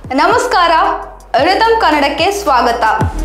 ನಮಸ್ಕಾರ, ರಿದಮ್ ಕನ್ನಡಕ್ಕೆ ಸ್ವಾಗತ.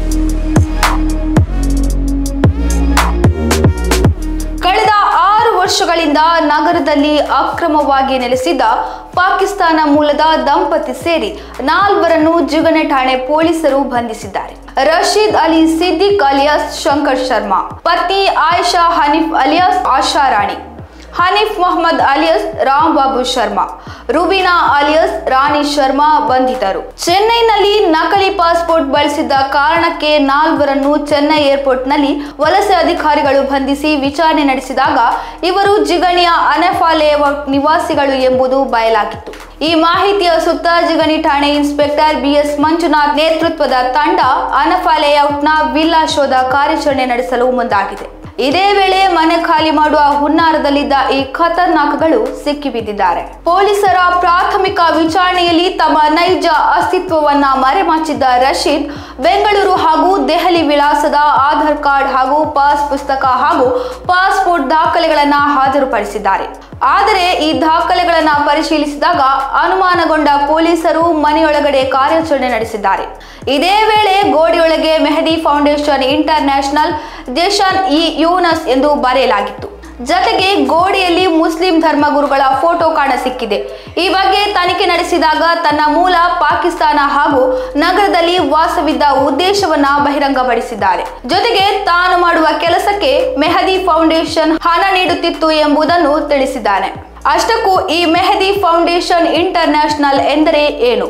ಕಳೆದ 6 ವರ್ಷಗಳಿಂದ ನಗರದಲ್ಲಿ ಅಕ್ರಮವಾಗಿ ನೆಲೆಸಿದ್ದ ಪಾಕಿಸ್ತಾನ ಮೂಲದ ದಂಪತಿ ಸೇರಿ 4 ಜಿಗಣೆ ಠಾಣೆ ಪೊಲೀಸರು ಬಂಧಿಸಿದ್ದಾರೆ. ರಶೀದ್ ಅಲಿ ಸಿದ್ದಿಕ್ ಅಲಿಯಾಸ್ ಶಂಕರ್ ಶರ್ಮಾ, ಪತ್ನಿ Ayesha Hanif alias Asha Rani, Hanif Mohammed alias Ram Babu Sharma, Rubina alias Rani Sharma ಬಂಧಿತರು. ಚೆನ್ನೈನಲ್ಲಿ ನಕಲಿ ಪಾಸ್ಪೋರ್ಟ್ ಬಳಸಿದ್ದ ಕಾರಣಕ್ಕೆ 4 ಚೆನ್ನೈ ಏರ್ಪೋರ್ಟ್ನಲ್ಲಿ ವಲಸೆ ಅಧಿಕಾರಿಗಳು ಬಂಧಿಸಿ ವಿಚಾರಣೆ ನಡೆಸಿದಾಗ ಇವರು ಜಿಗಣಿಯ ಅನೆಫಾ ಲೇಔಟ್ ನಿವಾಸಿಗಳು ಎಂಬುದು ಬಯಲಾಗಿತ್ತು. ಈ ಮಾಹಿತಿಯ ಸುತ್ತ ಜಿಗಣಿ ಠಾಣೆ ಇನ್ಸ್ಪೆಕ್ಟರ್ ಬಿಎಸ್ ಮಂಜುನಾಥ್ ನೇತೃತ್ವದ ತಂಡ ಅನೆಫಾ ಲೇಔಟ್ನ ವಿಲ್ಲಾ ಶೋಧ ಕಾರ್ಯಾಚರಣೆ ನಡೆಸಲು ಮುಂದಾಗಿದೆ. ಇದೇ ವೇಳೆ ಮನೆ ಖಾಲಿ ಮಾಡುವ ಹುನ್ನಾರದಲ್ಲಿದ್ದ ಈ ಖತರ್ನಾಕ್ಗಳು ಸಿಕ್ಕಿಬಿದ್ದಿದ್ದಾರೆ. ಪೊಲೀಸರ ಪ್ರಾಥಮಿಕ ವಿಚಾರಣೆಯಲ್ಲಿ ತಮ್ಮ ನೈಜ ಅಸ್ತಿತ್ವವನ್ನ ಮರೆಮಾಚಿದ್ದ ರಶೀದ್ ಬೆಂಗಳೂರು ಹಾಗೂ ದೆಹಲಿ ವಿಳಾಸದ ಆಧಾರ್ ಕಾರ್ಡ್ ಹಾಗೂ ಪಾಸ್ ಪುಸ್ತಕ ಹಾಗೂ ಪಾಸ್ಪೋರ್ಟ್ ದಾಖಲೆಗಳನ್ನು ಹಾಜರುಪಡಿಸಿದ್ದಾರೆ. ಆದರೆ ಈ ದಾಖಲೆಗಳನ್ನು ಪರಿಶೀಲಿಸಿದಾಗ ಅನುಮಾನಗೊಂಡ ಪೊಲೀಸರು ಮನೆಯೊಳಗಡೆ ಕಾರ್ಯಾಚರಣೆ ನಡೆಸಿದ್ದಾರೆ. ಇದೇ ವೇಳೆ ಗೋಡೆಯೊಳಗೆ ಮೆಹದಿ ಫೌಂಡೇಶನ್ ಇಂಟರ್ನ್ಯಾಷನಲ್ ಜೇಷನ್ ಇ ಯೂನಸ್ ಎಂದು ಬರೆಯಲಾಗಿತ್ತು. ಜತೆಗೆ ಗೋಡೆಯಲ್ಲಿ ಮುಸ್ಲಿಂ ಧರ್ಮಗುರುಗಳ ಫೋಟೋ ಕಾಣಸಿಕ್ಕಿದೆ. ಈ ಬಗ್ಗೆ ತನಿಖೆ ನಡೆಸಿದಾಗ ತನ್ನ ಮೂಲ ಪಾಕಿಸ್ತಾನ ಹಾಗೂ ನಗರದಲ್ಲಿ ವಾಸವಿದ್ದ ಉದ್ದೇಶವನ್ನ ಬಹಿರಂಗಪಡಿಸಿದ್ದಾರೆ. ಜೊತೆಗೆ ತಾನು ಮಾಡುವ ಕೆಲಸಕ್ಕೆ ಮೆಹದಿ ಫೌಂಡೇಶನ್ ಹಣ ನೀಡುತ್ತಿತ್ತು ಎಂಬುದನ್ನು ತಿಳಿಸಿದ್ದಾನೆ. ಅಷ್ಟಕ್ಕೂ ಈ ಮೆಹದಿ ಫೌಂಡೇಶನ್ ಇಂಟರ್ನ್ಯಾಷನಲ್ ಎಂದರೆ ಏನು?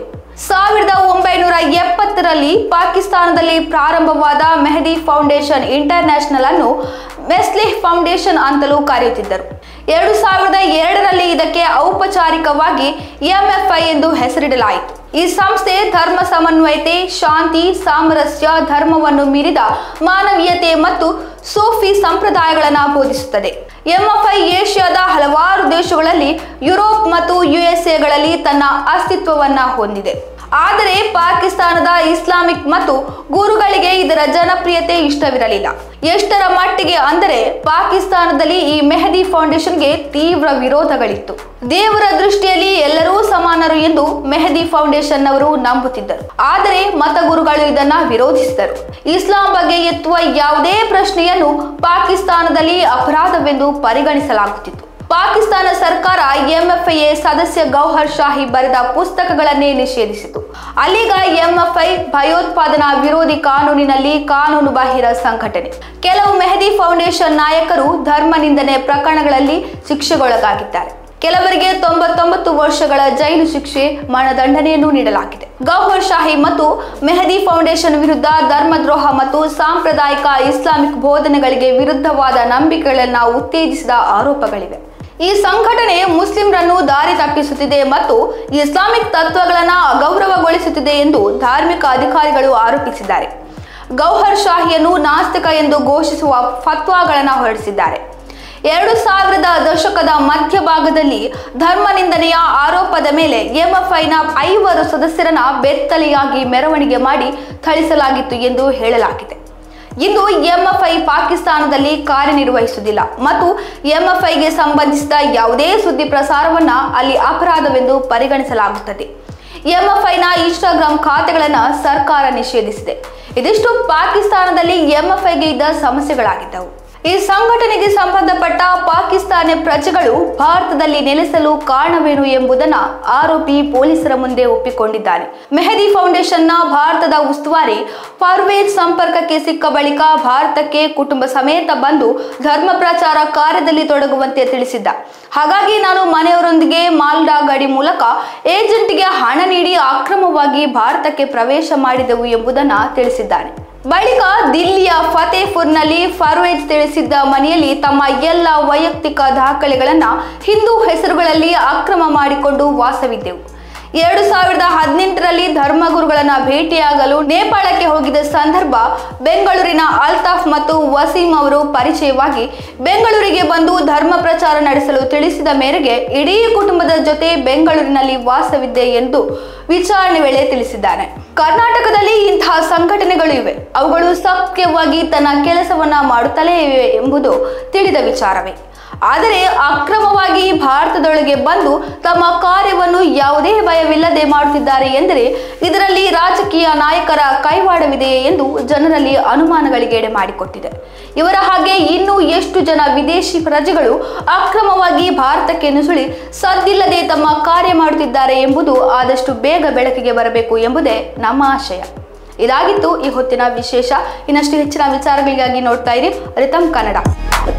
1970ರಲ್ಲಿ ಪಾಕಿಸ್ತಾನದಲ್ಲಿ ಪ್ರಾರಂಭವಾದ ಮೆಹದಿ ಫೌಂಡೇಶನ್ ಇಂಟರ್ನ್ಯಾಷನಲ್ ಅನ್ನು ಮೆಸ್ಲಿಹ್ ಫೌಂಡೇಶನ್ ಅಂತಲೂ ಕರೆಯುತ್ತಿದ್ದರು. 2002ರಲ್ಲಿ ಇದಕ್ಕೆ ಔಪಚಾರಿಕವಾಗಿ ಎಂಎಫ್ಐ ಎಂದು ಹೆಸರಿಡಲಾಯಿತು. ಈ ಸಂಸ್ಥೆ ಧರ್ಮ ಸಮನ್ವಯತೆ, ಶಾಂತಿ, ಸಾಮರಸ್ಯ, ಧರ್ಮವನ್ನು ಮೀರಿದ ಮಾನವೀಯತೆ ಮತ್ತು ಸೂಫಿ ಸಂಪ್ರದಾಯಗಳನ್ನು ಬೋಧಿಸುತ್ತದೆ. ಎಂಎಫ್ಐ ಏಷ್ಯಾದ ಹಲವಾರು ದೇಶಗಳಲ್ಲಿ, ಯುರೋಪ್ ಮತ್ತು ಯುಎಸ್ಎಗಳಲ್ಲಿ ತನ್ನ ಅಸ್ತಿತ್ವವನ್ನ ಹೊಂದಿದೆ. ಆದರೆ ಪಾಕಿಸ್ತಾನದ ಇಸ್ಲಾಮಿಕ್ ಮತ್ತು ಗುರುಗಳಿಗೆ ಇದರ ಜನಪ್ರಿಯತೆ ಇಷ್ಟವಿರಲಿಲ್ಲ. ಎಷ್ಟರ ಮಟ್ಟಿಗೆ ಅಂದರೆ ಪಾಕಿಸ್ತಾನದಲ್ಲಿ ಈ ಮೆಹದಿ ಫೌಂಡೇಶನ್ಗೆ ತೀವ್ರ ವಿರೋಧಗಳಿತ್ತು. ದೇವರ ದೃಷ್ಟಿಯಲ್ಲಿ ಎಲ್ಲರೂ ಸಮಾನರು ಎಂದು ಮೆಹದಿ ಫೌಂಡೇಶನ್ ಅವರು ನಂಬುತ್ತಿದ್ದರು. ಆದರೆ ಮತಗುರುಗಳು ಇದನ್ನ ವಿರೋಧಿಸಿದರು. ಇಸ್ಲಾಂ ಬಗ್ಗೆ ಎತ್ತುವ ಯಾವುದೇ ಪ್ರಶ್ನೆಯನ್ನು ಪಾಕಿಸ್ತಾನದಲ್ಲಿ ಅಪರಾಧವೆಂದು ಪರಿಗಣಿಸಲಾಗುತ್ತಿತ್ತು. ಪಾಕಿಸ್ತಾನ ಸರ್ಕಾರ ಎಂಎಫ್ಐ ಸದಸ್ಯ ಗೌಹರ್ ಶಾಹಿ ಬರೆದ ಪುಸ್ತಕಗಳನ್ನೇ ನಿಷೇಧಿಸಿತು. ಅಲ್ಲಿಗ ಎಂಎಫ್ಐ ಭಯೋತ್ಪಾದನಾ ವಿರೋಧಿ ಕಾನೂನಿನಲ್ಲಿ ಕಾನೂನು ಬಾಹಿರ ಸಂಘಟನೆ. ಕೆಲವು ಮೆಹದಿ ಫೌಂಡೇಶನ್ ನಾಯಕರು ಧರ್ಮ ನಿಂದನೆ ಪ್ರಕರಣಗಳಲ್ಲಿ ಶಿಕ್ಷೆಗೊಳಗಾಗಿದ್ದಾರೆ. ಕೆಲವರಿಗೆ 99 ವರ್ಷಗಳ ಜೈಲು ಶಿಕ್ಷೆ, ಮರಣದಂಡನೆಯನ್ನು ನೀಡಲಾಗಿದೆ. ಗೌಹರ್ ಶಾಹಿ ಮತ್ತು ಮೆಹದಿ ಫೌಂಡೇಶನ್ ವಿರುದ್ಧ ಧರ್ಮದ್ರೋಹ ಮತ್ತು ಸಾಂಪ್ರದಾಯಿಕ ಇಸ್ಲಾಮಿಕ್ ಬೋಧನೆಗಳಿಗೆ ವಿರುದ್ಧವಾದ ನಂಬಿಕೆಗಳನ್ನು ಉತ್ತೇಜಿಸಿದ ಆರೋಪಗಳಿವೆ. ಈ ಸಂಘಟನೆ ಮುಸ್ಲಿಮರನ್ನು ದಾರಿ ತಪ್ಪಿಸುತ್ತಿದೆ ಮತ್ತು ಇಸ್ಲಾಮಿಕ್ ತತ್ವಗಳನ್ನು ಅಗೌರವಗೊಳಿಸುತ್ತಿದೆ ಎಂದು ಧಾರ್ಮಿಕ ಅಧಿಕಾರಿಗಳು ಆರೋಪಿಸಿದ್ದಾರೆ. ಗೌಹರ್ ಶಾಹಿಯನ್ನು ನಾಸ್ತಿಕ ಎಂದು ಘೋಷಿಸುವ ಫತ್ವಾಗಳನ್ನು ಹೊರಡಿಸಿದ್ದಾರೆ. 2000ರ ದಶಕದ ಮಧ್ಯಭಾಗದಲ್ಲಿ ಧರ್ಮ ನಿಂದನೆಯ ಆರೋಪದ ಮೇಲೆ ಎಂಎಫ್ಐನ 5 ಸದಸ್ಯರನ್ನ ಬೆತ್ತಲೆಯಾಗಿ ಮೆರವಣಿಗೆ ಮಾಡಿ ಥಳಿಸಲಾಗಿತ್ತು ಎಂದು ಹೇಳಲಾಗಿದೆ. ಇಂದು ಎಂಎಫ್ಐ ಪಾಕಿಸ್ತಾನದಲ್ಲಿ ಕಾರ್ಯನಿರ್ವಹಿಸುವುದಿಲ್ಲ ಮತ್ತು ಎಂಎಫ್ಐಗೆ ಸಂಬಂಧಿಸಿದ ಯಾವುದೇ ಸುದ್ದಿ ಪ್ರಸಾರವನ್ನ ಅಲ್ಲಿ ಅಪರಾಧವೆಂದು ಪರಿಗಣಿಸಲಾಗುತ್ತದೆ. ಎಂಎಫ್ಐನ ಇನ್ಸ್ಟಾಗ್ರಾಮ್ ಖಾತೆಗಳನ್ನು ಸರ್ಕಾರ ನಿಷೇಧಿಸಿದೆ. ಇದಿಷ್ಟು ಪಾಕಿಸ್ತಾನದಲ್ಲಿ ಎಂಎಫ್ಐಗೆ ಇದ್ದ ಸಮಸ್ಯೆಗಳಾಗಿದ್ದವು. ಈ ಸಂಘಟನೆಗೆ ಸಂಬಂಧಪಟ್ಟ ಪಾಕಿಸ್ತಾನಿ ಪ್ರಜೆಗಳು ಭಾರತದಲ್ಲಿ ನೆಲೆಸಲು ಕಾರಣವೇನು ಎಂಬುದನ್ನು ಆರೋಪಿ ಪೊಲೀಸರ ಮುಂದೆ ಒಪ್ಪಿಕೊಂಡಿದ್ದಾನೆ. ಮೆಹದಿ ಫೌಂಡೇಶನ್ನ ಭಾರತದ ಉಸ್ತುವಾರಿ ಪರ್ವೇಜ್ ಸಂಪರ್ಕಕ್ಕೆ ಸಿಕ್ಕ ಬಳಿಕ ಭಾರತಕ್ಕೆ ಕುಟುಂಬ ಸಮೇತ ಬಂದು ಧರ್ಮ ಪ್ರಚಾರ ಕಾರ್ಯದಲ್ಲಿ ತೊಡಗುವಂತೆ ತಿಳಿಸಿದ್ದ. ಹಾಗಾಗಿ ನಾನು ಮನೆಯವರೊಂದಿಗೆ ಮಾಲ್ಡಾ ಗಡಿ ಮೂಲಕ ಏಜೆಂಟ್ಗೆ ಹಣ ನೀಡಿ ಅಕ್ರಮವಾಗಿ ಭಾರತಕ್ಕೆ ಪ್ರವೇಶ ಮಾಡಿದೆವು ಎಂಬುದನ್ನು ತಿಳಿಸಿದ್ದಾನೆ. ಬಳಿಕ ದಿಲ್ಲಿಯ ಫತೇಪುರ್ನಲ್ಲಿ ಪರ್ವೇಜ್ ತಿಳಿಸಿದ್ದ ಮನೆಯಲ್ಲಿ ತಮ್ಮ ಎಲ್ಲ ವೈಯಕ್ತಿಕ ದಾಖಲೆಗಳನ್ನು ಹಿಂದೂ ಹೆಸರುಗಳಲ್ಲಿ ಅಕ್ರಮ ಮಾಡಿಕೊಂಡು ವಾಸವಿದ್ದೆವು. 2018ರಲ್ಲಿ ಧರ್ಮಗುರುಗಳನ್ನ ಭೇಟಿಯಾಗಲು ನೇಪಾಳಕ್ಕೆ ಹೋಗಿದ್ದ ಸಂದರ್ಭ ಬೆಂಗಳೂರಿನ ಅಲ್ತಾಫ್ ಮತ್ತು ವಸೀಂ ಅವರು ಪರಿಚಯವಾಗಿ ಬೆಂಗಳೂರಿಗೆ ಬಂದು ಧರ್ಮ ಪ್ರಚಾರ ನಡೆಸಲು ತಿಳಿಸಿದ ಮೇರೆಗೆ ಇಡೀ ಕುಟುಂಬದ ಜೊತೆ ಬೆಂಗಳೂರಿನಲ್ಲಿ ವಾಸವಿದ್ದೆ ಎಂದು ವಿಚಾರಣೆ ವೇಳೆ ತಿಳಿಸಿದ್ದಾನೆ. ಕರ್ನಾಟಕದಲ್ಲಿ ಇಂತಹ ಸಂಘಟನೆಗಳು ಇವೆ, ಅವುಗಳು ಸಕ್ರಿಯವಾಗಿ ತನ್ನ ಕೆಲಸವನ್ನ ಮಾಡುತ್ತಲೇ ಇವೆ ಎಂಬುದು ತಿಳಿದ ವಿಚಾರವೇ. ಆದರೆ ಅಕ್ರಮವಾಗಿ ಭಾರತದೊಳಗೆ ಬಂದು ತಮ್ಮ ಕಾರ್ಯವನ್ನು ಯಾವುದೇ ಭಯವಿಲ್ಲದೆ ಮಾಡುತ್ತಿದ್ದಾರೆ ಎಂದರೆ ಇದರಲ್ಲಿ ರಾಜಕೀಯ ನಾಯಕರ ಕೈವಾಡವಿದೆಯೇ ಎಂದು ಜನರಲ್ಲಿ ಅನುಮಾನಗಳಿಗೆ ಮಾಡಿಕೊಟ್ಟಿದೆ. ಇವರ ಹಾಗೆ ಇನ್ನೂ ಎಷ್ಟು ಜನ ವಿದೇಶಿ ಪ್ರಜೆಗಳು ಅಕ್ರಮವಾಗಿ ಭಾರತಕ್ಕೆ ನುಸುಳಿ ಸದ್ದಿಲ್ಲದೆ ತಮ್ಮ ಕಾರ್ಯ ಮಾಡುತ್ತಿದ್ದಾರೆ ಎಂಬುದು ಆದಷ್ಟು ಬೇಗ ಬೆಳಕಿಗೆ ಬರಬೇಕು ಎಂಬುದೇ ನಮ್ಮ ಆಶಯ. ಇದಾಗಿತ್ತು ಈ ಹೊತ್ತಿನ ವಿಶೇಷ. ಇನ್ನಷ್ಟು ಹೆಚ್ಚಿನ ವಿಚಾರಗಳಿಗಾಗಿ ನೋಡ್ತಾ ಇರಿ ರಿತಮ್ ಕನ್ನಡ.